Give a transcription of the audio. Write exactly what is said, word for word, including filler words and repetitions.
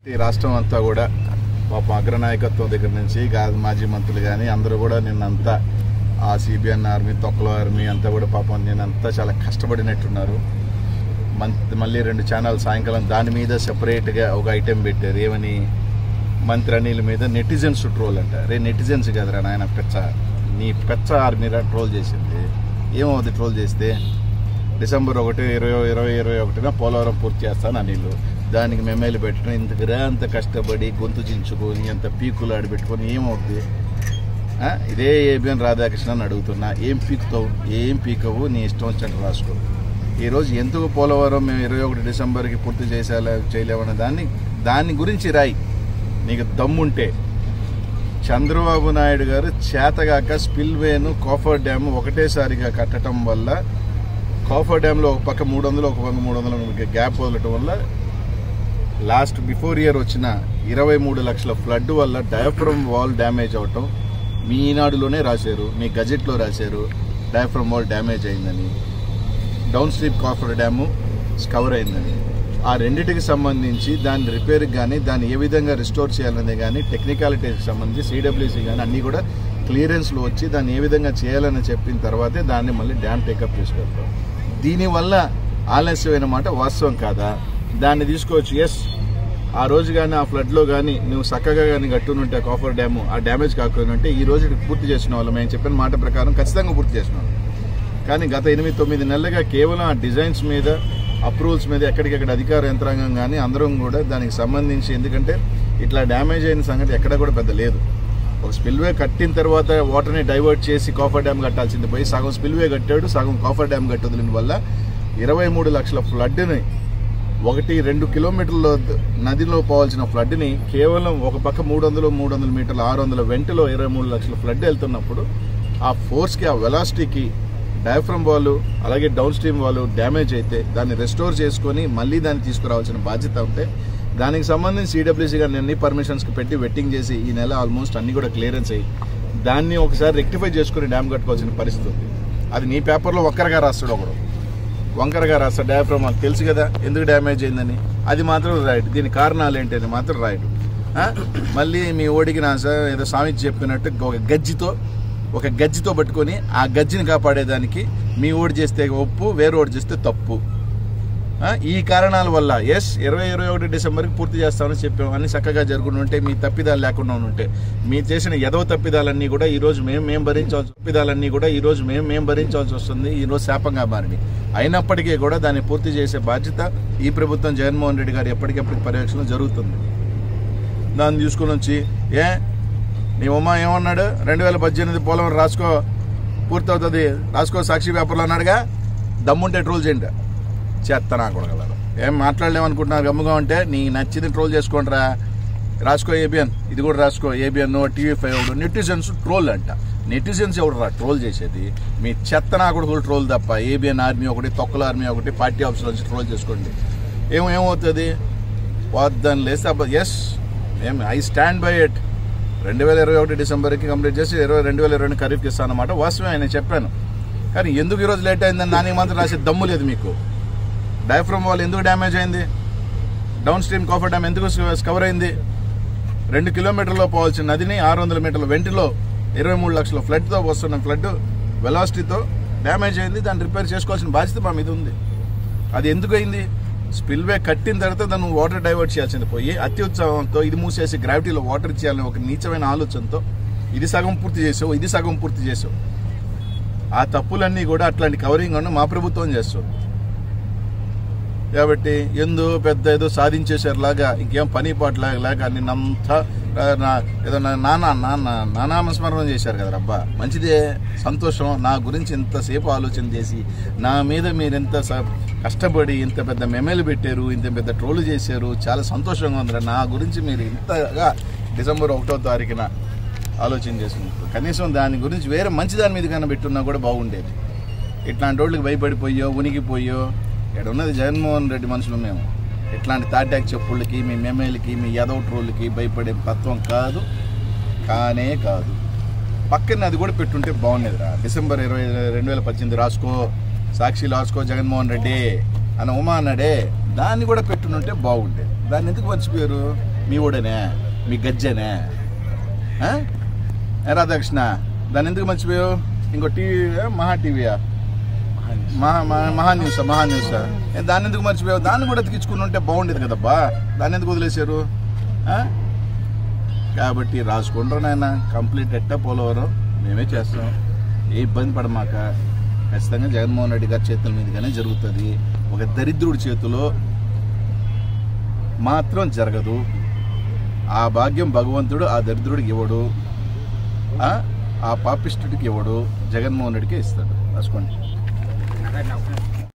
ఈ రాష్ట్రం అంతా కూడా పాప అగ్రనాయకత్వం దగ్గర నుంచి మాజీ మంత్రులు కానీ అందరూ కూడా నిన్నంతా ఆ సిబిఎన్ ఆర్మీ తొక్కలో ఆర్మీ అంతా కూడా పాపం నేనంతా చాలా కష్టపడినట్టున్నారు. మళ్ళీ రెండు ఛానల్ సాయంకాలం దాని మీద సెపరేట్గా ఒక ఐటెం పెట్టారు. ఏమని మంత్రి అనిల్ మీద నెటిజన్స్ ట్రోల్ అంట. రే నెటిజన్స్ కదరా నాయన, పెచ్చ నీ పెచ్చ ఆర్మీ ట్రోల్ చేసింది. ఏమవుతుంది ట్రోల్ చేస్తే? డిసెంబర్ ఒకటి ఇరవై ఇరవై ఇరవై ఒకటిన పోలవరం పూర్తి చేస్తాను అనిల్. దానికి మెమేలు పెట్టడం ఇంతకురా అంత కష్టపడి గొంతు చించుకొని అంత పీకులు ఆడిపెట్టుకొని ఏమవుతుంది? ఇదే ఏబిఎన్ రాధాకృష్ణ అడుగుతున్నా, ఏం పీకుతావు? ఏం పీకవు, నీ ఇష్టం వచ్చినట్టు రాసుకో. ఈరోజు ఎందుకు పోలవరం మేము ఇరవై ఒకటి డిసెంబర్కి పూర్తి చేసేలా చేయలేమన్న దాన్ని దాని గురించి రాయి నీకు దమ్ముంటే. చంద్రబాబు నాయుడు గారు చేతగాక స్పిల్వేను కాఫర్ డ్యామ్ ఒకటేసారిగా కట్టడం వల్ల, కాఫర్ డ్యామ్లో ఒక పక్క మూడు వందలు ఒక పక్క మూడు వందల గ్యాప్ వదలటం వల్ల లాస్ట్ బిఫోర్ ఇయర్ వచ్చిన ఇరవై మూడు లక్షల ఫ్లడ్ వల్ల డయాఫ్రమ్ వాల్ డ్యామేజ్ అవటం మీ ఈనాడులోనే రాశారు, మీ గజెట్లో రాశారు. డయాఫ్రమ్ వాల్ డ్యామేజ్ అయిందని, downstream coffer dam cover అయిందని. ఆ రెండింటికి సంబంధించి దాని రిపేర్కి కానీ దాన్ని ఏ విధంగా రిస్టోర్ చేయాలనే కానీ టెక్నికాలిటీకి సంబంధించి సిడబ్ల్యూసీ కానీ అన్నీ కూడా క్లియరెన్స్లో వచ్చి దాన్ని ఏ విధంగా చేయాలని చెప్పిన తర్వాతే దాన్ని మళ్ళీ డ్యామ్ టేకప్ చేసుకెళ్తాం. దీనివల్ల ఆలస్యమైన మాట వాస్తవం కాదా? దాన్ని తీసుకోవచ్చు. ఎస్, ఆ రోజు కానీ ఆ ఫ్లడ్లో కానీ నువ్వు చక్కగా కానీ కట్టునుంటే కాఫర్ డ్యాము ఆ డ్యామేజ్ కాకపోయినంటే ఈ రోజు పూర్తి చేసిన వాళ్ళు మేము చెప్పిన మాట ప్రకారం ఖచ్చితంగా పూర్తి చేసిన వాళ్ళు. కానీ గత ఎనిమిది తొమ్మిది నెలలుగా కేవలం ఆ డిజైన్స్ మీద అప్రూవల్స్ మీద ఎక్కడికెక్కడ అధికార యంత్రాంగం కానీ అందరం కూడా దానికి సంబంధించి, ఎందుకంటే ఇట్లా డ్యామేజ్ అయిన సంగతి ఎక్కడ కూడా పెద్ద లేదు. ఒక స్పిల్వే కట్టిన తర్వాత వాటర్ని డైవర్ట్ చేసి కాఫర్ డ్యామ్ కట్టాల్సింది పోయి సగం స్పిల్వే కట్టాడు, సగం కాఫర్ డ్యామ్ కట్టడం వల్ల ఇరవై మూడు లక్షల ఫ్లడ్ని, ఒకటి రెండు కిలోమీటర్ల నదిలో పోవాల్సిన ఫ్లడ్ని కేవలం ఒక పక్క మూడు వందలు మూడు వందల మీటర్ల ఆరు వందల వెంటలో ఇరవై మూడు లక్షల ఫ్లడ్ వెళ్తున్నప్పుడు ఆ ఫోర్స్కి ఆ వెలాసిటీకి డయాఫ్రమ్ వాల్ అలాగే డౌన్ స్ట్రీమ్ వాల్ డ్యామేజ్ అయితే దాన్ని రెస్టోర్ చేసుకొని మళ్ళీ దాన్ని తీసుకురావాల్సిన బాధ్యత ఉంటే దానికి సంబంధించి సిడబ్ల్యూసీ గారిని అన్ని పర్మిషన్స్కి పెట్టి వెట్టింగ్ చేసి ఈ నెల ఆల్మోస్ట్ అన్ని కూడా క్లియరెన్స్ అయ్యి దాన్ని ఒకసారి రెక్టిఫై చేసుకుని డ్యామ్ కట్టుకోవాల్సిన పరిస్థితి ఉంది. అది నీ పేపర్లో ఒక్కరిగా రాస్తాడు, ఒకడు వంకరగా రాస్తాడు. డయాఫ్రమ్ వాల్ తెలుసు కదా ఎందుకు డ్యామేజ్ అయిందని, అది మాత్రం రాయడు. దీని కారణాలు ఏంటని మాత్రం రాయడు. మళ్ళీ మీ ఓడికి నా సార్ ఏదో స్వామి చెప్పినట్టు ఒక గజ్జితో ఒక గజ్జితో పట్టుకొని ఆ గజ్జిని కాపాడేదానికి మీ ఓడి చేస్తే ఒప్పు, వేరే ఓడి చేస్తే తప్పు. ఈ కారణాల వల్ల ఎస్ ఇరవై ఇరవై ఒకటి డిసెంబర్కి పూర్తి చేస్తామని చెప్పాం. అన్ని చక్కగా జరుగుతుంటే మీ తప్పిదాలు లేకుండా ఉంటే మీ చేసిన ఎదవ తప్పిదాలన్నీ కూడా ఈరోజు మేము మేము భరించాల్సి తప్పిదాలన్నీ కూడా ఈరోజు మేము మేము భరించాల్సి వస్తుంది. ఈరోజు శాపంగా మారింది. అయినప్పటికీ కూడా దాన్ని పూర్తి చేసే బాధ్యత ఈ ప్రభుత్వం జగన్మోహన్ రెడ్డి గారు ఎప్పటికెప్పటికి పర్యవేక్షణ జరుగుతుంది. దాన్ని తీసుకుని వచ్చి ఏ నీ ఉమ్మ ఏమన్నాడు, రెండు వేల పద్దెనిమిది పోలవరం రాసుకో పూర్తి అవుతుంది రాసుకో సాక్షి పేపర్లో అన్నాడుగా. దమ్ముంటే ట్రోల్ చేయండి, చేస్తా నాకు కొడగలరు. ఏం మాట్లాడలేమనుకుంటున్నారు? గమ్ముగా ఉంటే నీ నచ్చింది ట్రోల్ చేసుకోండిరా, రాసుకో ఏబిఎన్, ఇది కూడా రాసుకో ABN, TV five. Netizens troll అంట. నెటిజన్స్ ఎవడురా ట్రోల్ చేసేది? మీ చెత్త నా కొడుకులు ట్రోల్ తప్ప. ఏబిఎన్ ఆర్మీ ఒకటి, తొక్కల ఆర్మీ ఒకటి, పార్టీ ఆఫీసులో నుంచి ట్రోల్ చేసుకోండి. ఏమో ఏమవుతుంది? వద్దని లేస్తే అబ్బా ఎస్ ఏం ఐ స్టాండ్ బై ఇట్. రెండు వేల ఇరవై ఒకటి డిసెంబర్కి కంప్లీట్ చేసి ఇరవై రెండు వేల ఇరవై రెండు ఖరీఫ్కి ఇస్తానమాట వాస్తవమే, ఆయన చెప్పాను. కానీ ఎందుకు ఈరోజు లేట్ అయిందని దానికి మాత్రం రాసే దమ్ము లేదు మీకు. డయాఫ్రమ్ వాల్ ఎందుకు డ్యామేజ్ అయింది? డౌన్ స్ట్రీమ్ కాఫర్ డ్యామ్ ఎందుకు కవర్ అయింది? రెండు కిలోమీటర్లో పోవాల్సిన నదిని ఆరు వందల మీటర్ల వెంటిలో ఇరవై మూడు లక్షల ఫ్లడ్తో వస్తున్న ఫ్లడ్ వెలాసిటీతో డ్యామేజ్ అయింది. దాన్ని రిపేర్ చేసుకోవాల్సిన బాధ్యత మా మీద ఉంది. అది ఎందుకు అయింది? స్పిల్వే కట్టిన తర్వాత దాన్ని వాటర్ డైవర్ట్ చేయాల్సింది పోయి అతి ఉత్సాహంతో ఇది మూసేసి గ్రావిటీలో వాటర్ ఇచ్చేయాలని ఒక నీచమైన ఆలోచనతో ఇది సగం పూర్తి చేసావు, ఇది సగం పూర్తి చేసావు. ఆ తప్పులన్నీ కూడా అట్లాంటి కవరింగ్ అನ್ನು మా ప్రభుత్వం చేస్తుంది. కాబట్టి ఎందు పెద్ద ఏదో సాధించేసారులాగా ఇంకేం పని పాటలాగా నిన్నంతా ఏదో నానా నాన్న నానామస్మరణ చేశారు కదా రబ్బా. మంచిదే, సంతోషం. నా గురించి ఇంతసేపు ఆలోచన చేసి నా మీద మీరు ఎంత కష్టపడి ఇంత పెద్ద మెమేలు పెట్టారు, ఇంత పెద్ద ట్రోలు చేశారు, చాలా సంతోషంగా ఉందిరా. నా గురించి మీరు ఇంతగా డిసెంబర్ ఒకటో తారీఖున ఆలోచన చేసినప్పుడు కనీసం దాని గురించి వేరే మంచి దాని మీద కన్నా పెట్టున్నా కూడా బాగుండేది. ఇట్లాంటి వాళ్ళకి భయపడిపోయో ఉనికిపోయో ఇక్కడ ఉన్నది జగన్మోహన్ రెడ్డి మనుషులు మేము. ఇట్లాంటి తాటాక్ చెప్పులకి మీ మెమేలకి మీ యాదవ్ ట్రోల్కి భయపడే తత్వం కాదు, కానే కాదు. పక్కన అది కూడా పెట్టుంటే బాగుండేదిరా. డిసెంబర్ ఇరవై రెండు వేల పద్దెనిమిది రాసుకో, సాక్షి రాసుకో జగన్మోహన్ రెడ్డి అని ఉమా అన్నాడే, దాన్ని కూడా పెట్టునుంటే బాగుండేది. దాన్ని ఎందుకు మర్చిపోయారు? మీ ఓడేనే, మీ గజ్జేనే. రాధాకృష్ణ దాన్ని ఎందుకు మర్చిపోయావు? ఇంకో టీవీ, మహా టీవీయా, మహా మహా న్యూస్ మహా న్యూస్ దాన్ని ఎందుకు మర్చిపోయావు? దాన్ని కూడా ఎత్తికించుకుని ఉంటే బాగుండేది కదబ్బా, దాన్ని ఎందుకు వదిలేశారు? కాబట్టి రాసుకుంటారు నాయన, కంప్లీట్ ఎట్టా పోలవరం మేమే చేస్తాం, ఏ ఇబ్బంది పడమాక. ఖచ్చితంగా జగన్మోహన్ రెడ్డి గారి చేతుల మీదుగానే జరుగుతుంది. ఒక దరిద్రుడి చేతిలో మాత్రం జరగదు. ఆ భాగ్యం భగవంతుడు ఆ దరిద్రుడికి ఇవ్వడు, ఆ పాపిష్టుడికి ఇవ్వడు, జగన్మోహన్ రెడ్డికే ఇస్తాడు. రాసుకోండి.